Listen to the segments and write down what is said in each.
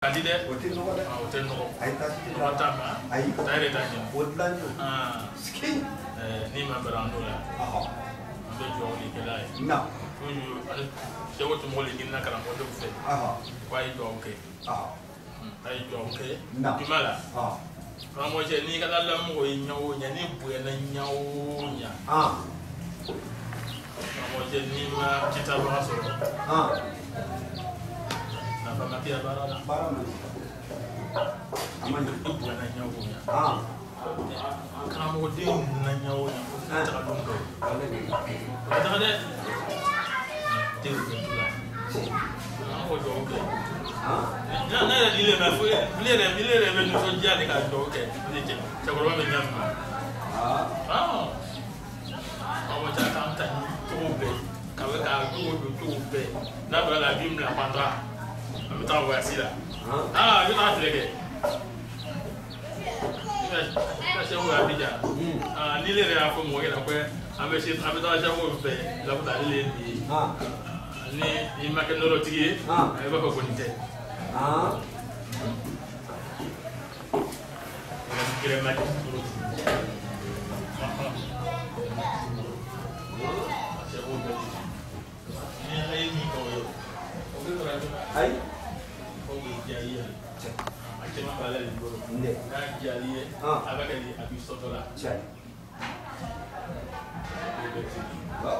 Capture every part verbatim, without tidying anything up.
Adide, hotel no wala. hotel no. Ay ta ci No tama. ay Tare ta ni. wodlan yo. Ah, Skin. eh ni ma barando la. Aha. Ambe jo ni kala. Na. Tuju al se wotu mo le ginna kala mo do fe. Aha. Kwa jo okay. Aha. Ai jo okay. Na. Kimala. Ah. Ramo je ni kala la mo nyawo nya ni bu na nyawo nya. Ah. Ramo je ni ma kita ba so. Ah. Na ba ma pia barala. Barama. Amanya bu na nyawo nya. Ah. Kana mo de na nyawo nya. Ta ka do. Wala ni. Ta de. Te u de la. Na ko jo okay. Ah. Na na ile na fu ile ile ile ile no so ja de ka jo okay. Ni je. Ta ko ba me nyam. Ah. Ah. Awo ja ta ta to be. Ka we ka to do to be. Na ba la bim la patra. Ami ta wa sila. Ah, yo ta tleke. Ina se wo abija. Ah, ni le re afo mo ye na pe. Ame se ame ta se wo be. La puta le ni. Ah. Ni ni ma ke no lo tigi. Ah. E ba ko bonite. Ah. Ni kire ma ke. Se wo be. Ni ai ni ko yo. O be ko ra. Ay. O be ja ye. Tema bala ni boro. Nde. Ka jaliye. Ah. Abaka ni abi sotola. Chai. Wow.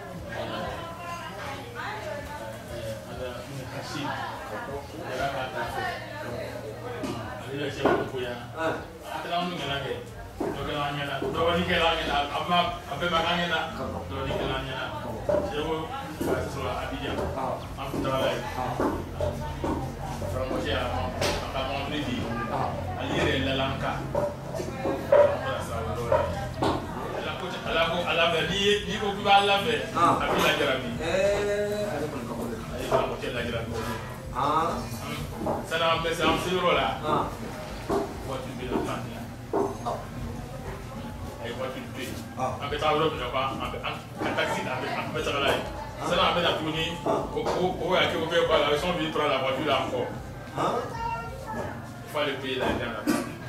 Ada ni kasih. Ada kata. Ada siapa tu ya? Ah. Ada orang ni lagi. Dua kelanya nak. Dua ni kelanya nak. Apa apa makanya nak? Dua ni kelanya nak. Siapa? Sesuatu abijah. Ah. Aku tahu lagi. Ah. Promosi apa? Apa mau beli? Ah. Alire la lanka. Ala ko ala be ni ni ko bi ala be. Abi la jarabi. Eh, ada pun kau boleh. Ai ko ko la jarabi. Ah. Sana be sa am siro la. Ah. What you be la tan. Ah. Ai what you be. Ah. Ambe ta ro bi ba, ambe an taxi ambe ambe ta la. Sana ambe na tuni ko ko ko ya ke ko be ba la son bi prendre la voiture là encore. Ah. Il faut aller payer la dernière.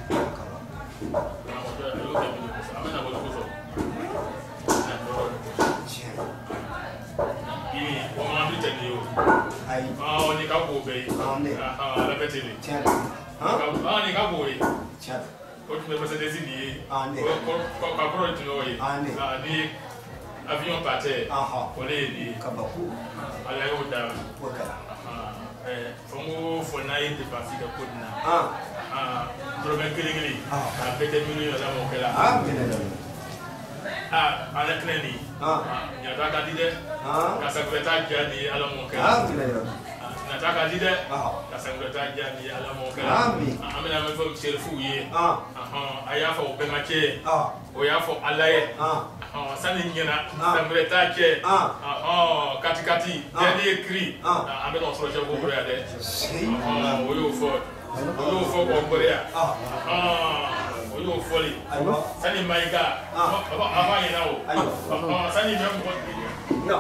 Ay. Ah, ni ka bo be. Ah, ne. Ah, la beteli. Tiens. Ah, ah, ni ka bo e. Tiens. Ko tu me pese des idées. Ah, ne. Ko ko ko ka pro tu no e. Ah, ne. Ah, ni avion partait. Aha. Ko le ni. Kabaku. Ala yo da. Wakala. Ah, eh, fomo fona e de parti de ko na. Ah. Ah, problème kele kele. Ah. Ah, bete mi yo la mo kala. Ah, kena dah. Ah, ala kneni. Ah. Ya da ka di de. Ah. Ka sa kweta jadi ala mo Ah, kala. kena dah. Nataka di de. Ah. Ka sa kweta jadi ala mo kala. Amen. Amena me fo msel fu ye. Ah. Aha, aya fo be ma che. Ah. O ya fo alaye. Ah. Ah, sani nyina. Ah. Sambreta che. Ah. Ah, kati kati. Ah. Jadi écrit. Ah. Amena on soje ko ya de. Sei. Ah, o yo fo. O yo fo ko korea. Ah. Ah, o yo fo li. Ayo. Sani maika. Ah. Aba aba yina o. Ayo. Ah, sani me ko. No.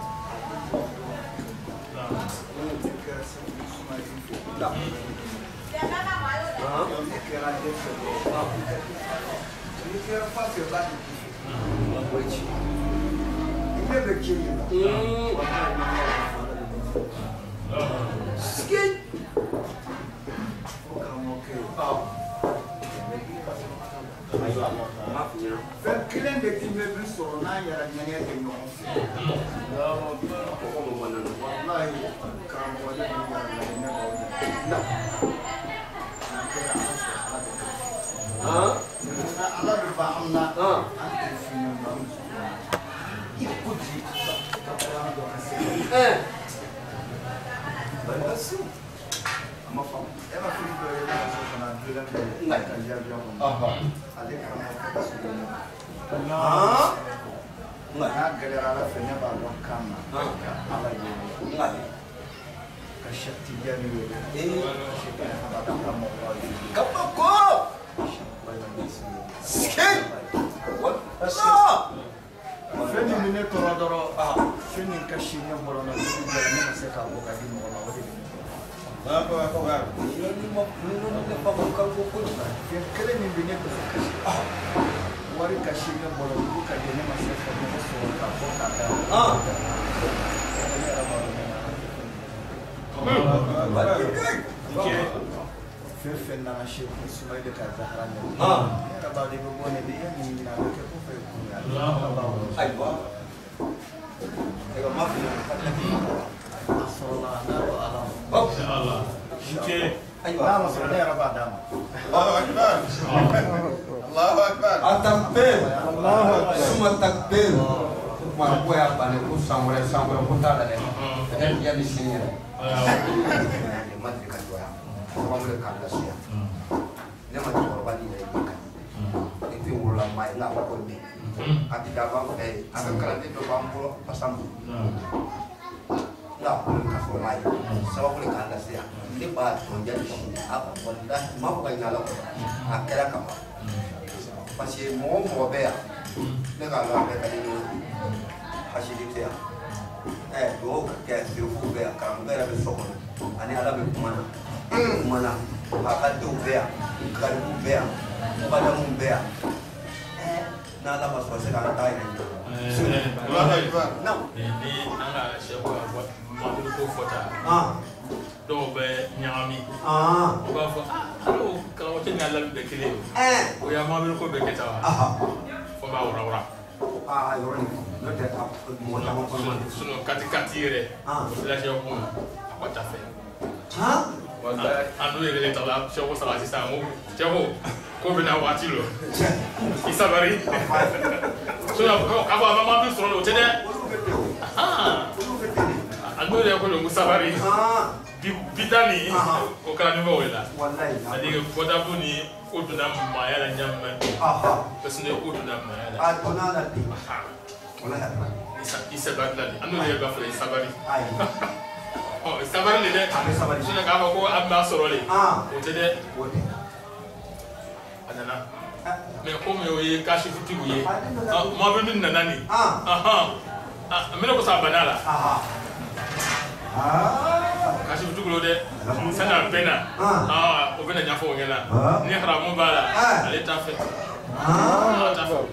No. Ah. Skin. Fɛn kelen de tun bɛ bi sɔrɔ n'a yɛrɛ ŋɛɲɛ kɛ ɲɔgɔn fɛ. Walahi karamɔgɔ de bɛ yɛrɛ ŋɛɲɛ ne b'aw dɛmɛ. Nka Ala bɛ ban an na. An tɛ fini ba muso. I ko di ka fara dɔ ka se. Basi. A ma faamu. E ma fini dɔ ye ne ka so kɔnɔ a donnen bɛ ka jaabi kɔnɔ. Ale karamɔgɔ ka so kɔnɔ. Ah. N'a gɛlɛyara Ala fɛ ne b'a dɔn kan na. Ka Ala wele. Ka Cheikh Tidiane wele. Cheikh Ahmad Bamba wele. Kabaku. Skin. What? No. Fɛn min bɛ ne tɔɔrɔ dɔrɔn fɛn min ka si ne bɔra la ne bɛ ne ma se k'a bɔ ka di mɔgɔ ma o de bɛ ne tɔɔrɔ. Apa apa apa. Ini mau belum dapat buka buku. Yang kalian mimpinya tu. Wari kasihnya boleh buka dia masih kerja soal apa kata. Ah. Okay. Fefe na ship sumai de kata haranya. Ah. Era ba de bobo ne dia ni na ke ko fe ku ya. Ai ba. Ego mafi. Sallallahu alaihi wa sallam. Insyaallah. Okay. Ai ba ma so ne era ba dama. Allahu akbar. Allahu akbar. Atakbir. Allahu akbar. Semua takbir. Ma ko ya bale ko samure samure ko ta dale. Dan dia di sini. Mati katwa. Orang berkata sia. Dia mati korban ini kan. Itu ulang mai nak apa pun ni. Ati dalam eh akan kerana itu bambu pasang. Nak pun kasih mai. Sebab boleh kata sia. Ini bahat menjadi apa pun dah mau kau ingat akhirnya kamu. Masih mau mau beya. Ni kalau beya ini masih di dia. Eh, dua kayak diukur beya. Kamu beya besok. Ani ada berkumana. Mana pakai tu bear, kalau bear, pada mum bear, nada masuk sekarang tay ni. Allahu akbar. No. Ini anda siapa buat mobil ko foto. Ah. Do be nyami. Ah. Ba fo. Kalau kalau macam ni Allah be kile. Eh. O ya mobil ko be ketawa. Ah. Fo ba ora ora. Ah, orang ni. Nanti apa mau tahu apa? Suno kati kati re. Ah. La siapa pun. Apa tak fe. Hah? Ando ye le tala siapa salah sisa mu. Siapa? Ko be na wati lo. Isabari. Suno ko aba ba mobil soro o tede. Ah. Ando ye ko lo musabari. Ah. Bidani. O kala ni bo wela. Wallahi. Adi ko da buni ko do na ma ya la nyamma. Ah. Pesne ko do na ma ya la. Ah, tuna nanti. Wallahi. Isa isa badlani. Ando ye ba fa isabari. Ai. Oh, isabari le de. Ada sabari. Suna ka ko amma soro le. Ah. O tede. Wote. Adana. Me ko me o ye kashi futi ye. Ah, mo be min nanani. Ah. Aha. Ah, me ko sa banala. Ah. Ah. Kashi futi lo de. Sana pena. Ah, o bena nyafo ngena. Ni haramu bala. Ale ta fe. Ah, ta fe.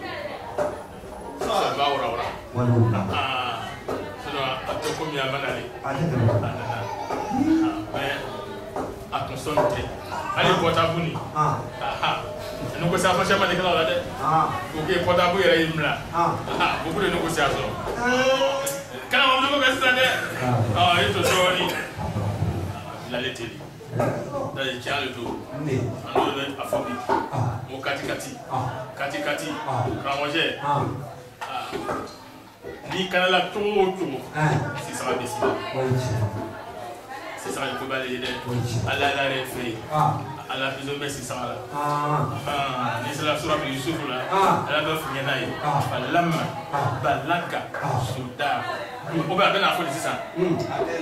Sa ba ora ora. Wallahi. Ah. Suna to ko mi amana le. Ada tu. Adana. Ah, me atonsonte. Ali bota buni. Ah. Aha. Nuko sa fa chama de kala de. Ah. Oke bota bu yere imla. Ah. Aha, bu de nuko sa so. Kana mo nuko sa de. Ah, ito sori. La leteli. Da ye chale to. Ni. Ando de afobi. Ah. Mo kati kati. Ah. Kati kati. Ah. Kramoje. Ah. Ah. Ni kana la to to. Ah. Si ça va décider. Wallahi. Si ça va ko balé de. Oui. Allah la refe. Ah. Allah bizo be si ça va. Ah. Ah, ni c'est la surah de Yusuf là. Ah. Elle a fait une naïe. Ah. Falamma. Ah. Balaka. Ah. Souda. On va bien la folie c'est ça. Hmm.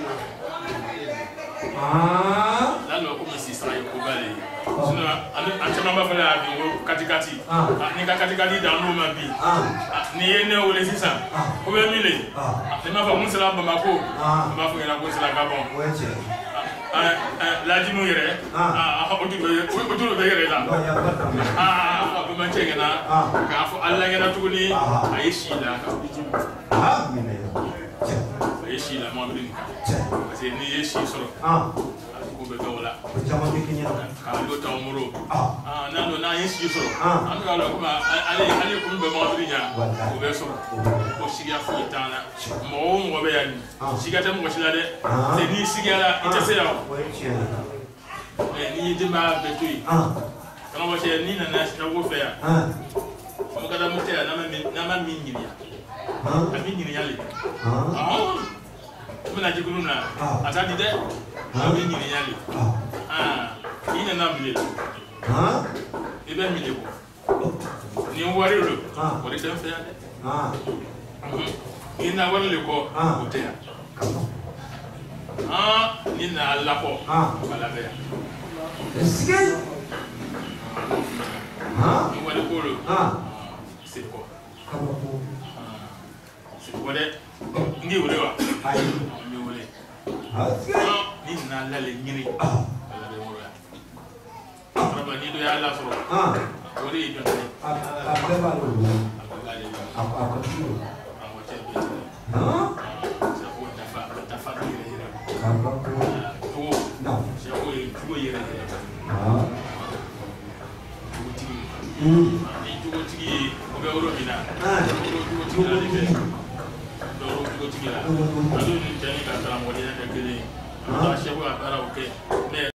Ah. Là le comme si ça y ko balé. Sinon en en chama ba fa la bi kati kati. Ah. Ni ka kati kati dans l'eau ma bi. Ah. Ni yene o le c'est ça. Ah. Ko be mile. Ah. Ni ma fa mun sala Bamako. Ah. Ma fa ina ko sala Gabon. Wallahi. Ah, la jimu yere. Ah, ah, o du be o du be yere la. Oh, ya betul. Ah, ba man chengena. Ah. Ka fo Allah ngena tuguni. Ah. Aishi la ka. Ah, mine. Aishi la mo bi. Parce que ni aishi soro. Ah. Ko be dola. Jangan bikinnya. Ka lo ta umuro. Ah. Ah, na no na aishi soro. Ah. An ga la kuma ale ale ko be mo bi nya. Wallahi. Ko be soro. Ko siga fu itana. Mo mo be yani. Ah. Siga ta mo sila de. Ah. C'est ni siga la ite se ya. Wallahi. Eh ni de ma be tui. Ah. Kana mo se ni na na na wo fe ya. Ah. Mo kada mo te na ma na ma mi ni ya. Ah. Ami ni ya le. Ah. Ah. Muna jigulu na. Ah. Atadi de. Ami ni ya le. Ah. Ah. Ni na na mi le. Ah. Ibe mi le ko. Ni wari lo. Ah. Ko de tem fe ya de. Ah. Mhm. Ni na wari le ko. Ah. Ko te ya. Ah, ni na la ko. Ah. Bala be. Sikit. Ah. Ni wari ko lo. Ah. C'est quoi? Kamu tu. C'est quoi de? Ngi wole wa. Hai. Ngi wole. Ah. Sikit. Ah. ni na la le nyini ala de wora raba ni do ya la so ah ori do ni a a beba lo a a ko tu ah se ko ta fa ta fa ni re ka ba ko to no se ko tu yere ah uti mm ni tu uti o be woro bina ah tu uti la le be do ro uti la ado ni tani ka tara mo de na kele ta se ko apara o ke